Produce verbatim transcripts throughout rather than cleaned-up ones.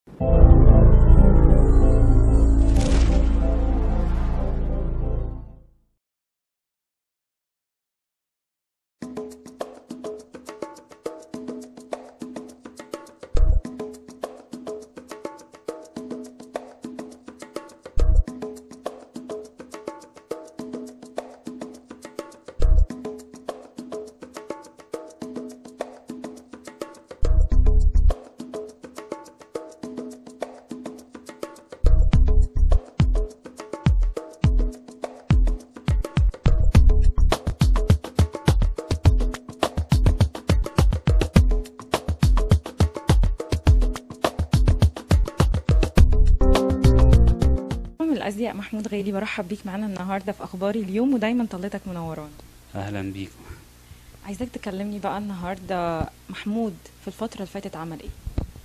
الأزياء محمود غالي، برحب بيك معانا النهارده في أخبار اليوم، ودايما طلتك منورانا. اهلا بيكم. عايزاك تكلمني بقى النهارده محمود في الفترة اللي فاتت عمل ايه؟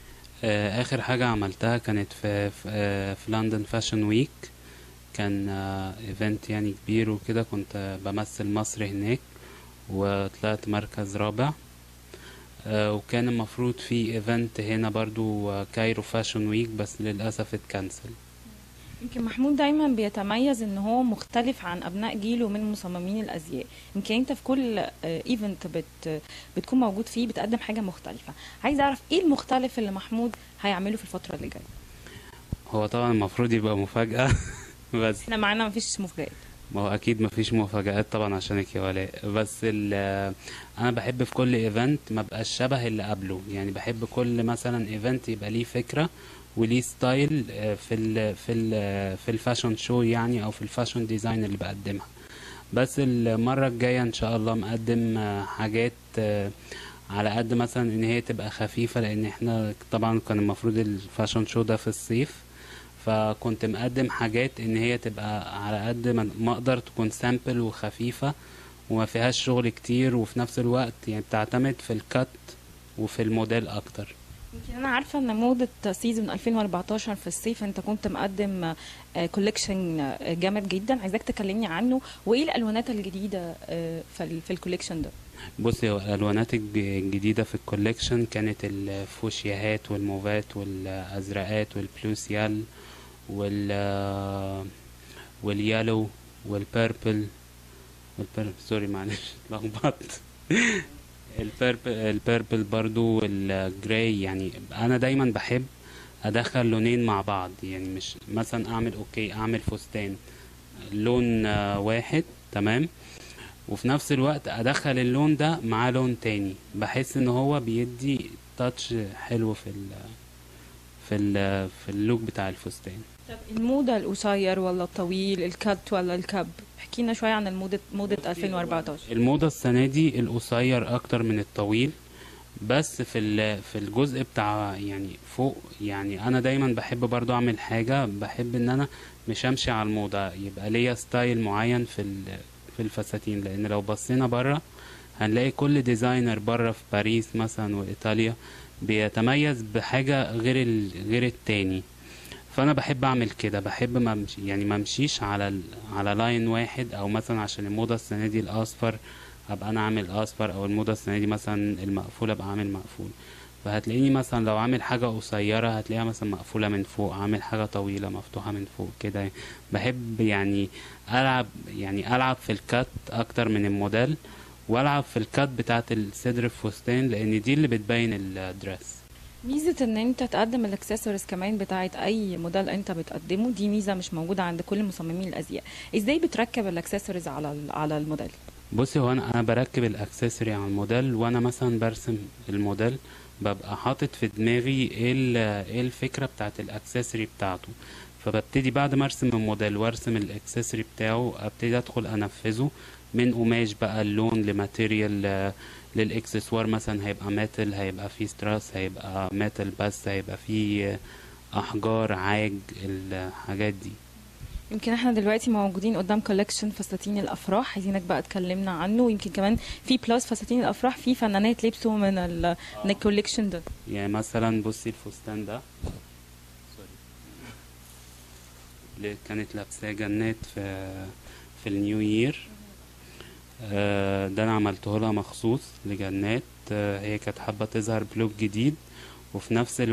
آه، اخر حاجة عملتها كانت في في, آه، في لندن فاشن ويك. كان آه، ايفنت يعني كبير وكده، كنت آه، بمثل مصر هناك وطلعت مركز رابع. آه، وكان المفروض في ايفنت هنا برضو آه، كايرو فاشن ويك، بس للأسف اتكنسل. يمكن محمود دايما بيتميز ان هو مختلف عن ابناء جيله من مصممين الازياء. يمكن انت في كل ايفنت بت بتكون موجود فيه بتقدم حاجة مختلفة. عايز اعرف ايه المختلف اللي محمود هيعمله في الفترة اللي جاية. هو طبعا المفروض يبقى مفاجأة بس احنا معانا مفيش مفاجآت. ما هو اكيد مفيش مفاجآت طبعا عشانك يا ولاء، بس ال انا بحب في كل ايفنت ما بقاش شبه اللي قبله. يعني بحب كل مثلا ايفنت يبقى ليه فكرة وليه ستايل آه، في ال في ال في الفاشن شو يعني، او في الفاشن ديزاين اللي بقدمها. بس المرة الجاية ان شاء الله مقدم آه، حاجات آه، على قد مثلا ان هي تبقى خفيفة، لان احنا طبعا كان المفروض الفاشن شو ده في الصيف. فكنت مقدم حاجات ان هي تبقى على قد ما ما اقدر تكون سامبل وخفيفة وما فيهاش شغل كتير، وفي نفس الوقت يعني بتعتمد في الكات وفي الموديل اكتر. يمكن انا عارفة ان موضة سيزون ألفين وأربعتاشر في الصيف انت كنت مقدم كوليكشن جامد جدا. عايزاك تكلمني عنه وايه الالوانات الجديدة آه، في ال- في الكوليكشن ده. بصي، هو الالوانات الج- الجديدة في الكوليكشن كانت الفوشياهات والموفات والازرقات والبلوسيال وال واليالو والبيربل والبيربل سوري معلش اتلخبطت. البيربل البيربل برضو والجراي. يعني انا دايما بحب ادخل لونين مع بعض، يعني مش مثلا اعمل اوكي اعمل فستان لون آه، واحد تمام، وفي نفس الوقت ادخل اللون ده مع لون تاني، بحس ان هو بيدي تاتش حلو في ال في ال في اللوك بتاع الفستان. طب الموضة القصير ولا الطويل، الكات ولا الكب؟ احكي لنا شوية عن الموضة موضة بصي، هو ألفين وأربعتاشر. الموضة السنة دي القصير اكتر من الطويل، بس في ال- في الجزء بتاع يعني فوق. يعني انا دايما بحب برضو اعمل حاجة، بحب ان انا مش امشي على الموضة، يبقى ليا ستايل معين في ال- في الفساتين. لان لو بصينا بره هنلاقي كل ديزاينر بره في باريس مثلا وايطاليا بيتميز بحاجة غير ال... غير التاني. فانا بحب اعمل كده، بحب ما امشي يعني ما امشيش على ال... على لاين واحد، او مثلا عشان الموضة السنة دي الاصفر ابقى انا عامل اصفر، او الموضة السنة دي مثلا المقفول ابقى عامل مقفول. فهتلاقيني مثلا لو عامل حاجة قصيرة هتلاقيها مثلا مقفولة من فوق، عامل حاجة طويلة مفتوحة من فوق كده. بحب يعني ألعب يعني ألعب في الكات أكتر من الموديل، والعب في الكات بتاعت الصدر الفستان، لان دي اللي بتبين الدرس. ميزة ان انت تقدم الاكسسوارز كمان بتاعت اي موديل انت بتقدمه، دي ميزة مش موجودة عند كل مصممين الازياء. ازاي بتركب الاكسسوارز على ال- على الموديل؟ بصي، هو انا انا بركب الاكسسوري على الموديل، وانا مثلا برسم الموديل ببقى حاطط في دماغي ايه ال- ايه الفكره بتاعت الاكسسوري بتاعته. فببتدي بعد ما ارسم الموديل وارسم الاكسسوري بتاعه، ابتدي ادخل انفذه من قماش بقى، اللون لماتيريال آه، للاكسسوار. مثلا هيبقى ميتال، هيبقى فيه ستراس، هيبقى ميتال بس، هيبقى فيه آه، احجار، عاج، الحاجات دي. يمكن احنا دلوقتي موجودين قدام كولكشن فساتين الافراح، عايزينك بقى تكلمنا عنه. ويمكن كمان في بلس فساتين الافراح في فنانات لبسوا من ال من الكولكشن ده. يعني مثلا بصي الفستان ده سوري، اللي كانت لابساه جنات في في النيو يير. آه، ده انا عملته لها مخصوص لجنات. آه، هي كانت حابة تظهر بلوك جديد، وفي نفس الوقت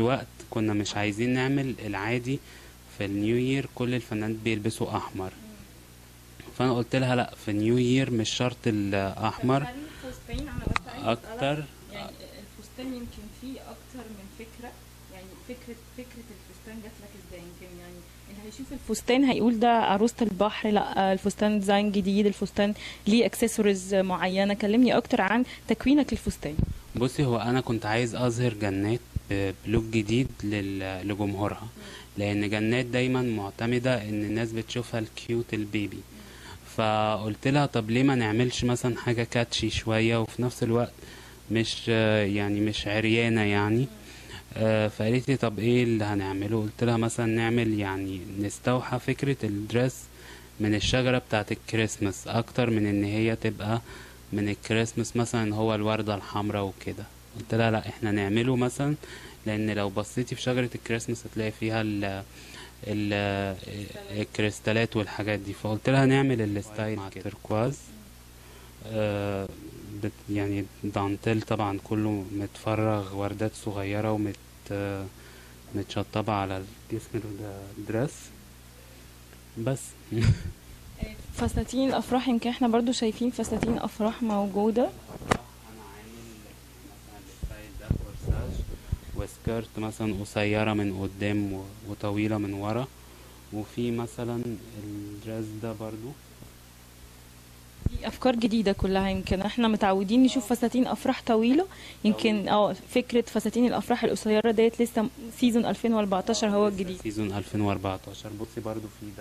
كنا مش عايزين نعمل العادي في النيو يير كل الفنانات بيلبسوا احمر. فانا قلت لها لا، في نيو يير مش شرط الاحمر خلي الفستان، انا بس عايزه اسالك اكتر. يعني الفستان يمكن فيه اكتر من فكره، يعني فكره فكره الفستان جات لك ازاي؟ يمكن يعني اللي هيشوف الفستان هيقول ده عروسه البحر، لا الفستان ديزاين جديد، الفستان ليه اكسسوارز معينه. كلمني اكتر عن تكوينك للفستان. بصي، هو انا كنت عايز اظهر جنات ب- بلوك جديد لل- لجمهورها، لان جنات دايما معتمدة ان الناس بتشوفها الكيوت البيبي. فقلت لها طب ليه ما نعملش مثلا حاجة كاتشي شوية وفي نفس الوقت مش آه، يعني مش عريانة يعني. آه، فقالت لي طب ايه اللي هنعمله؟ قلت لها مثلا نعمل يعني نستوحى فكرة الدرس من الشجرة بتاعة الكريسماس اكتر من ان هي تبقى من الكريسماس مثلا هو الوردة الحمراء وكده. قلت لها لا، احنا نعمله مثلا، لان لو بصيتي في شجرة الكريسماس هتلاقي فيها ال ال الكريستالات والحاجات دي. فقلت لها نعمل الستايل مع تركواز، آه، بت يعني دانتيل طبعا كله متفرغ وردات صغيرة ومت آه، متشطبة على الجسم الدرس بس. فساتين الافراح، يمكن احنا برضو شايفين فساتين افراح موجوده. انا عامل مثلا الستايل ده كورساج وسكيرت مثلا قصيرة من قدام و- وطويلة من ورا، وفي مثلا الدرس ده برضو. دي افكار جديده كلها، يمكن احنا متعودين نشوف فساتين افراح طويله، يمكن اه فكره فساتين الافراح القصيره ديت لسه سيزون ألفين وأربعتاشر هو الجديد. سيزون ألفين وأربعتاشر. بصي برضو في ده.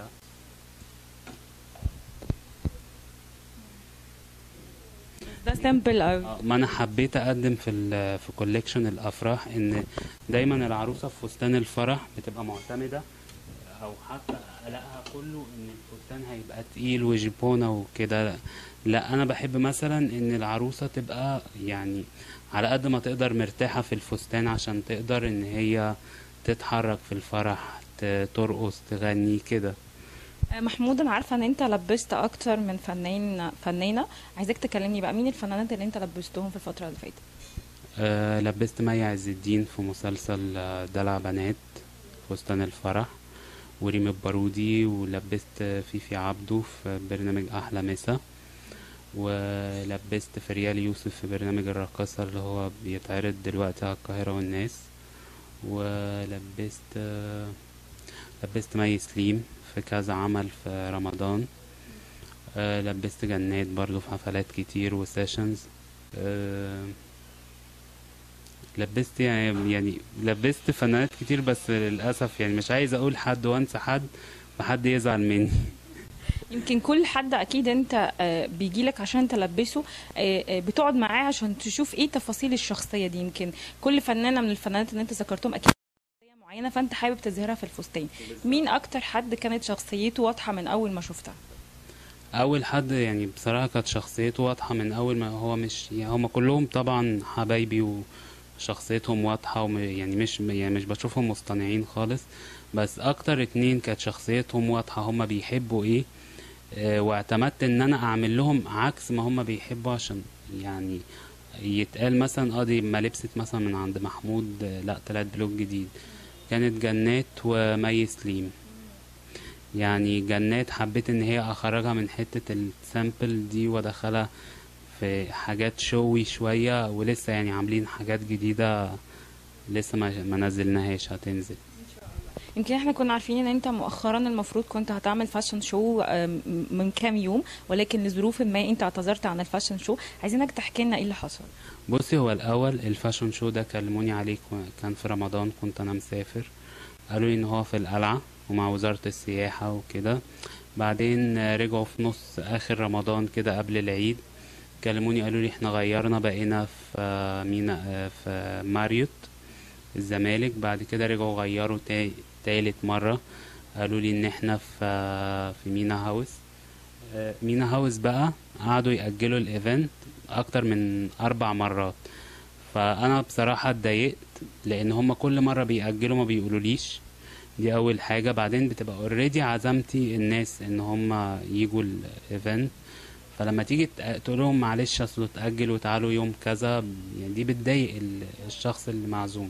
ده سامبل قوي. آه، ما انا حبيت اقدم في ال في كوليكشن الافراح ان دايما العروسه في فستان الفرح بتبقى معتمده، او حتى قلقها كله ان الفستان هيبقى تقيل وجيبونه وكده. لا، انا بحب مثلا ان العروسه تبقى يعني على قد ما تقدر مرتاحه في الفستان عشان تقدر ان هي تتحرك في الفرح، ت- ترقص، تغني كده. آه، محمود، انا عارفه ان انت لبست اكتر من فنان فنانه، عايزاك تكلمني بقى مين الفنانات اللي انت لبستهم في الفتره اللي فاتت. أه لبست مي عز الدين في مسلسل آه، دلع بنات، فستان الفرح، وريم البارودي، ولبست فيفي عبده في برنامج أحلى مسا، ولبست فريال يوسف في برنامج الرقاصة اللي هو بيتعرض دلوقتي على القاهرة والناس، ولبست لبست مي سليم في كذا عمل في رمضان. أه لبست جنات برضو في حفلات كتير وسيشنز. أه لبست يعني يعني لبست فنانات كتير، بس للأسف يعني مش عايز أقول حد وأنسى حد وحد يزعل مني. يمكن كل حد اكيد انت آه، بيجيلك عشان تلبسه، آه، آه، بتقعد معاه عشان تشوف ايه تفاصيل الشخصيه دي. يمكن كل فنانه من الفنانات اللي انت ذكرتهم اكيد شخصيه معينه فانت حابب تظهرها في الفستان. مين اكتر حد كانت شخصيته واضحه من اول ما شفتها؟ اول حد يعني بصراحة كانت شخصيته واضحة من اول ما هو، مش يعني هما كلهم طبعا حبايبي وشخصيتهم واضحة وم يعني مش يعني مش بشوفهم مصطنعين خالص، بس اكتر اتنين كانت شخصيتهم واضحة هما بيحبوا ايه. آه، واعتمدت ان انا اعمل لهم عكس ما هما بيحبوا عشان يعني يتقال مثلا اه دي ما لبست مثلا من عند محمود، آه، لا طلعت بلوك جديد. كانت جنات ومي سليم. يعني جنات حبيت ان هي اخرجها من حتة السامبل دي وادخلها في حاجات شوي شوية، ولسه يعني عاملين حاجات جديدة لسه ما ما نزلناهاش، هتنزل. يمكن احنا كنا عارفين ان انت مؤخرا المفروض كنت هتعمل فاشن شو آم، من كام يوم، ولكن لظروف ما انت اعتذرت عن الفاشن شو. عايزينك تحكي لنا ايه اللي حصل. بصي، هو الاول الفاشن شو ده كلموني عليه كو- كان في رمضان، كنت انا مسافر، قالوا لي ان هو في القلعة ومع وزارة السياحة وكده. بعدين آه، رجعوا في نص اخر رمضان كده قبل العيد، كلموني قالوا لي احنا غيرنا بقينا في آه، مينا آه، في ماريوت الزمالك. بعد كده رجعوا غيروا تا- تالت مرة، قالوا لي ان احنا في آه، في مينا هاوس. آه، مينا هاوس بقى قعدوا يأجلوا الايفنت اكتر من اربع مرات. فانا بصراحة اتضايقت لان هما كل مرة بيأجلوا ما بيقولوليش. دي اول حاجة. بعدين بتبقى اوريدي عزمتي الناس ان هما يجوا الايفنت، فلما تيجي تق- تقول لهم معلش اصله اتأجل وتعالوا يوم كذا، يعني دي بتضايق ال- الشخص اللي معزوم.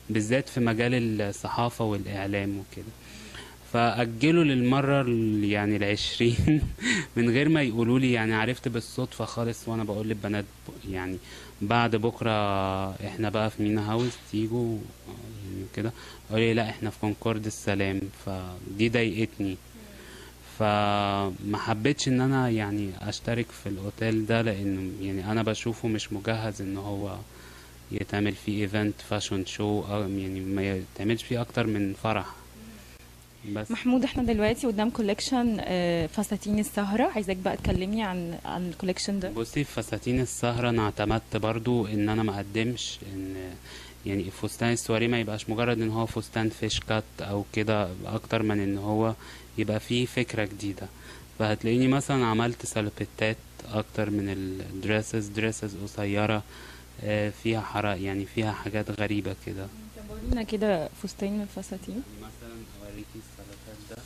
بالذات في مجال الصحافة والإعلام وكده. فأجله للمرة ال- يعني العشرين من غير ما يقولوا لي، يعني عرفت بالصدفة خالص وأنا بقول للبنات ب- يعني بعد بكرة احنا بقى في مينا هاوس تيجوا يعني كده. قالوا لي لا احنا في كونكورد السلام، فدي ضايقتني. فما حبيتش ان انا يعني اشترك في الاوتيل ده، لان يعني انا بشوفه مش مجهز ان هو يتعمل فيه ايفنت فاشون شو، أو يعني ما يتعملش فيه اكتر من فرح بس. محمود، احنا دلوقتي قدام كوليكشن فساتين السهرة، عايزاك بقى تكلمني عن عن الكوليكشن ده. بصي، في فساتين السهرة انا اعتمدت برضو ان انا ما اقدمش ان يعني فستان السواري ما يبقاش مجرد ان هو فستان فيش كات او كده، اكتر من ان هو يبقى فيه فكرة جديدة. فهتلاقيني مثلا عملت سالوبيتات اكتر من الدريسز، دريسز قصيرة آه، فيها حرق، يعني فيها حاجات غريبة كده. طب ورينا كده فستان من الفساتين. يعني مثلا اوريكي السلوبات ده.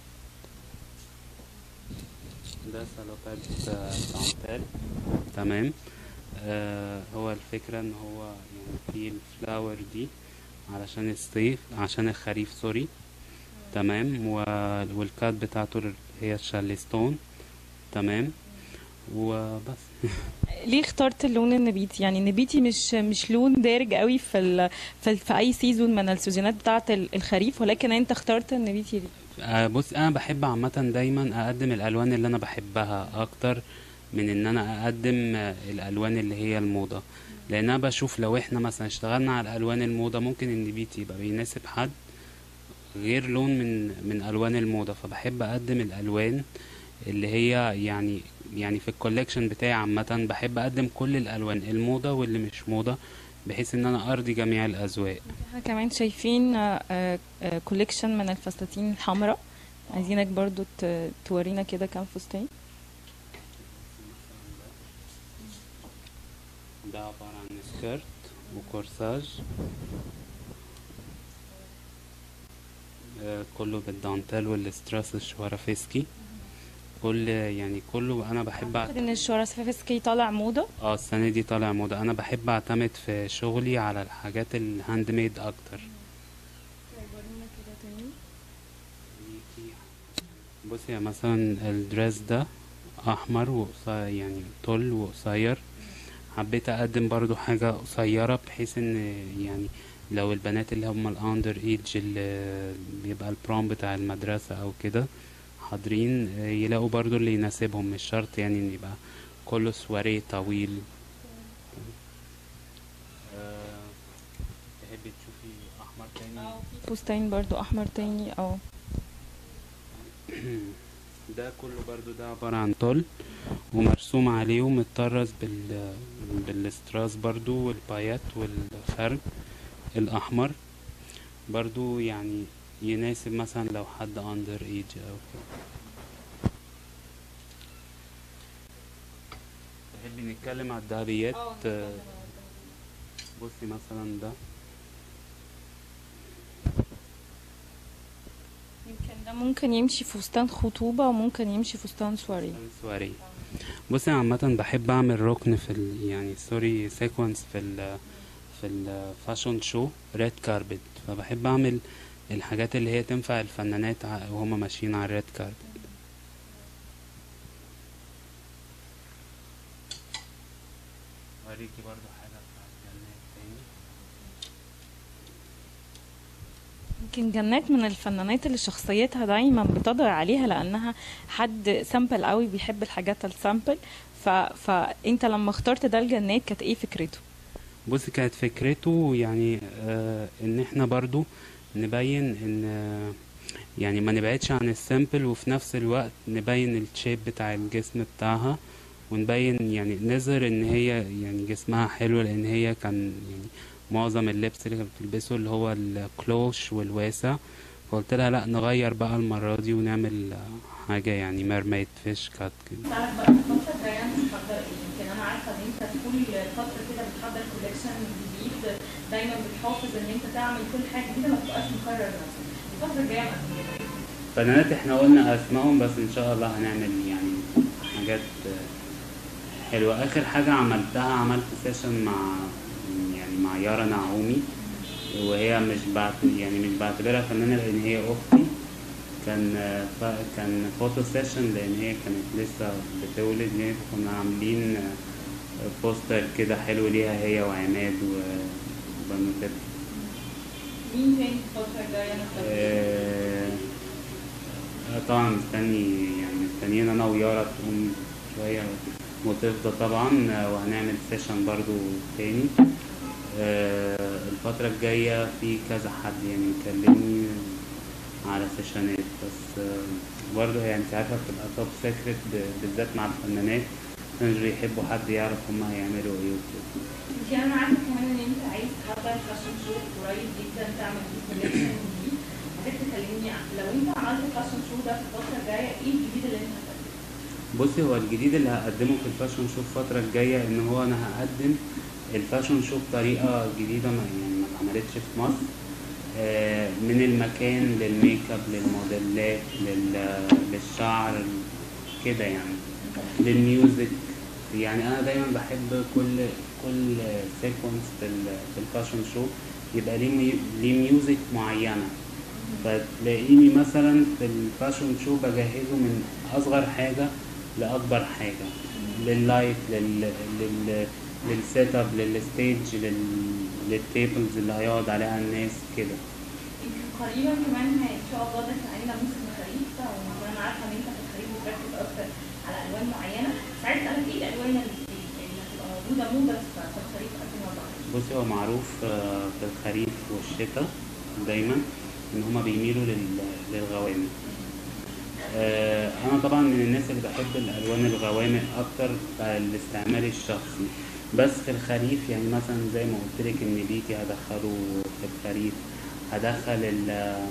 ده سلوبات آه، دانتيل. تمام. آه هو الفكرة ان هو يعني فيه الفلاور دي علشان الصيف، عشان الخريف سوري. تمام. و... والكات بتاعته ال- هي الشارلستون. تمام. وبس. ليه اخترت اللون النبيتي؟ يعني النبيتي مش مش لون دارج قوي في ال... في, ال... في اي سيزون من السيزونات بتاعه ال- الخريف، ولكن انت اخترت النبيتي ليه؟ آه بص، انا بحب عامة دايما اقدم الالوان اللي انا بحبها اكتر من ان انا اقدم آه، الالوان اللي هي الموضة. لان انا بشوف لو احنا مثلا اشتغلنا على الالوان الموضة ممكن النبيتي يبقى بيناسب حد غير لون من من الوان الموضة. فبحب اقدم الالوان اللي هي يعني يعني في الكوليكشن بتاعي عامة بحب اقدم كل الالوان الموضة واللي مش موضة، بحيث ان انا ارضي جميع الاذواق. احنا كمان شايفين كوليكشن من الفساتين الحمراء، عايزينك برضو ت... تورينا كده كام فستان. ده عبارة عن سكيرت وكورساج، آه، كله بالدانتيل والستراس الشوارفسكي. كل يعني كله انا بحب اعتقد أعت... ان الشوراسفسكي طالع موضة. اه السنة دي طالع موضة. انا بحب اعتمد في شغلي على الحاجات الهاند ميد اكتر. طيب ورينا كده تاني. بصي، يعني مثلا الدريس ده احمر وقصير، يعني طول وقصير. حبيت اقدم برضو حاجة قصيرة بحيث ان يعني لو البنات اللي هم الاندر ايج اللي بيبقى البروم بتاع المدرسة او كده حاضرين، آه، يلاقوا برضو اللي يناسبهم، مش شرط يعني ان يبقى كله سواريه طويل. آه، تحبي تشوفي احمر تاني؟ في فستان برضو احمر تاني اه. ده كله برضو ده عبارة عن طل ومرسوم عليه ومتطرز بال بالاستراس برضو والبايات والخرج الأحمر. برضو يعني يناسب مثلا لو حد اندر ايج او كده. تحبي نتكلم على الدهبيات؟ آه، بصي مثلا ده يمكن ده ممكن يمشي فستان خطوبة وممكن يمشي فستان سواري. سواري. بصي، أنا عامة بحب اعمل ركن في ال... يعني سوري سيكونس في ال... في الفاشون شو ريد كاربت. فبحب اعمل الحاجات اللي هي تنفع الفنانات ع- وهما ماشيين على الريد كاربت. اوريكي برضو حاجة بتاعت جنات تاني. يمكن جنات من الفنانات اللي شخصيتها دايما بتضغط عليها لانها حد سامبل قوي، بيحب الحاجات السامبل. ف... فانت لما اخترت ده الجنات كانت ايه فكرته؟ بصي، كانت فكرته يعني آه ان احنا برضو نبين ان آه يعني ما نبعدش عن السامبل، وفي نفس الوقت نبين الشيب بتاع الجسم بتاعها، ونبين يعني نظهر ان هي يعني جسمها حلو، لان هي كان يعني معظم اللبس اللي كانت بتلبسه اللي هو الكلوش والواسع. فقلت لها لا، نغير بقى المرة دي ونعمل آه، حاجة يعني ميرميد فيش كات كده. تعرف بقى الفترة الجاية انت بتحضر ايه؟ يمكن انا عارفة ان انت كل فترة كده بتحضر كوليكشن جديد، دايما بتحافظ ان انت تعمل كل حاجة جديدة ما تبقاش مكرر نفسك. الفترة الجاية مقدمة ايه؟ فنانات احنا قلنا اسمائهم، بس ان شاء الله هنعمل يعني حاجات حلوة. آخر حاجة عملتها عملت سيشن مع يعني مع يارا نعومي. وهي مش بعت يعني مش بعتبرها فنانة لأن هي أختي. كان آه، ف- كان فوتو سيشن لأن هي كانت لسه بتولد يعني، كنا عاملين آه، بوستر كده حلو ليها هي وعماد و- وبنوتات. مين تاني الفترة الجاية نختار؟ آه، آه، طبعا مستني يعني مستنيين انا ويارا تقوم شوية وتفضى طبعا. آه، وهنعمل سيشن برضو تاني. آه، الفترة الجاية في كذا حد يعني مكلمني على سيشنات، بس آه، برضه هي انت عارفة بتبقى توب سيكريت بالذات مع الفنانات، مش بيحبوا حد يعرف هما هيعملوا ايه وكده. انت انا عارفة كمان ان انت عايز تحضر فاشن شو قريب جدا تعمل فيه كوليكشن جديد. عايزك تكلمني عن لو انت عملت فاشن شو ده في الفترة الجاية ايه الجديد اللي انت هتقدمه؟ بصي، هو الجديد اللي هقدمه في الفاشن شو الفترة الجاية ان هو انا هقدم الفاشن شو بطريقة جديدة ما يعني ما اتعملتش في مصر. آه، من المكان للميك اب للموديلات لل- للشعر كده يعني، للميوزك. يعني انا دايما بحب كل كل سيكونس في ال- في الفاشن شو يبقى ليه مي- ليه ميوزك معينة. فتلاقيني مثلا في الفاشن شو بجهزه من اصغر حاجة لاكبر حاجة، لللايت لل لل للسيت اب للستيج لل للتيبلز اللي هيقعد عليها الناس كده. يمكن قريبا كمان هي- ان شاء الله داخل علينا موسم الخريف، وانا عارفه ان انت في الخريف بتركز اكتر على الوان معينه، بس عايز اسالك ايه الالوان اللي اللي هتبقى موجوده موضه في في الخريف ألفين وأربعة وعشرين؟ بصي، هو معروف آه، في الخريف والشتاء دايما ان هما بيميلوا لل- للغوامق. آه، انا طبعا من الناس اللي بحب الالوان الغوامق اكتر كالاستعمال الشخصي، بس في الخريف يعني مثلا زي ما قلت لك ان بيتي هدخله في الخريف. هدخل ال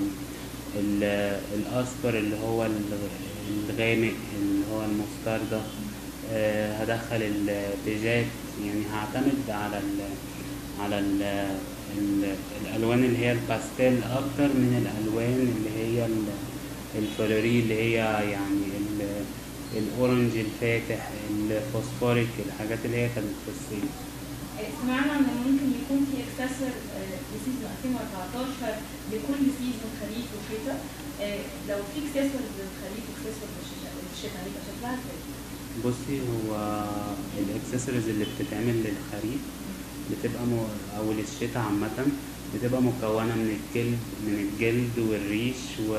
ال الاصفر اللي هو ال- الغامق اللي هو المستردة. آه، هدخل البيجات. يعني هعتمد على ال على ال ال الالوان اللي هي الباستيل اكتر من الالوان اللي هي ال- الفلوري اللي هي يعني ال- الاورنج الفاتح الفوسفوريك، الحاجات اللي هي كانت في الصيف. سمعنا ان ممكن يكون في اكسسور لسيزون ألفين وأربعتاشر لكل سيزون خريف وشتاء. آه، لو في اكسسور للخريف واكسسور للشتاء هيبقى شكلها ازاي؟ بصي، هو الاكسسوارز اللي بتتعمل للخريف بتبقى م... او للشتاء عامة بتبقى مكونة من الجلد من الجلد والريش و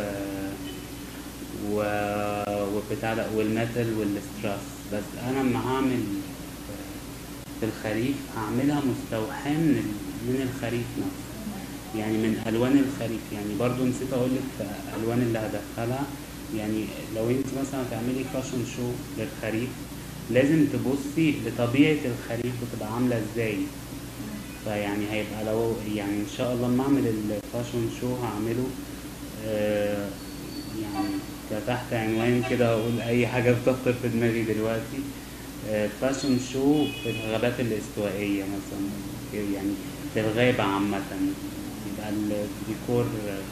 و وبتاع ده والميتال والستراس. بس انا لما هعمل في الخريف هعملها مستوحاة من ال... من الخريف نفسه، يعني من الوان الخريف. يعني برضو نسيت اقول لك في الوان اللي هدخلها. يعني لو انت مثلا هتعملي فاشن شو للخريف لازم تبصي لطبيعة الخريف بتبقى عاملة ازاي. فيعني هيبقى لو يعني ان شاء الله لما اعمل الفاشن شو هعمله آه يعني كتحت عنوان كده اقول اي حاجة بتخطر في دماغي دلوقتي. آه فاشن شو في الغابات الاستوائية مثلا، يعني في الغابة عامة. يبقى الديكور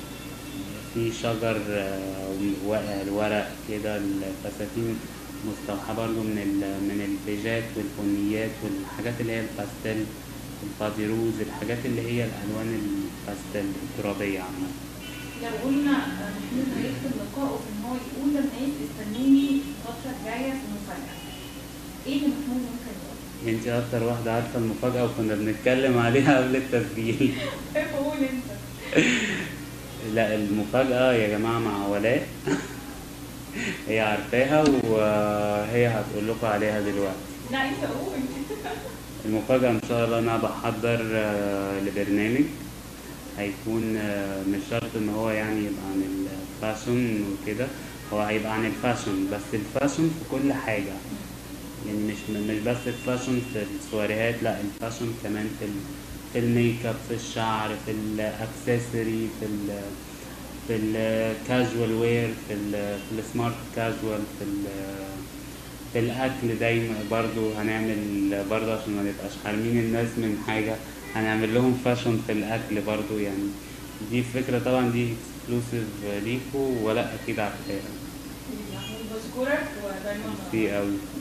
فيه شجر آه، واقع الورق كده، الفساتين مستوحاة برضه من ال من البيجات والبنيات والحاجات اللي هي الباستيل الباديروز، الحاجات اللي هي الألوان الباستيل الترابية عامة. لو قلنا آه، محمود هيختم لقائه في ان هو يقول للناس استنوني الفتره الجايه في مفاجاه، ايه اللي محمود ممكن يقول؟ انت أكتر واحدة عارفة المفاجأة وكنا بنتكلم عليها قبل التسجيل. قول انت. لا، المفاجأة يا جماعة مع ولاء. هي عارفاها وهي هتقول لكم عليها دلوقتي. لا انت قول. المفاجأة إن شاء الله أنا بحضر آه، لبرنامج هيكون آه، مش شرط إن هو يعني يبقى عن الفاشن وكده. هو هيبقى عن الفاشن، بس الفاشن في كل حاجة. يعني مش مش بس الفاشن في السواريهات، لا الفاشن كمان في ال في الميك اب في الشعر في الاكسسوري في ال في الكاجوال وير في ال في السمارت كاجوال في ال في الاكل. دايما برضو هنعمل برضو عشان ما نبقاش حارمين الناس من حاجة، هنعمل لهم فاشن في الاكل برضو. يعني دي فكرة طبعا دي اكسكلوسيف ليكو ولا اكيد عارفاها. محمود بشكرك ودايما في قوي.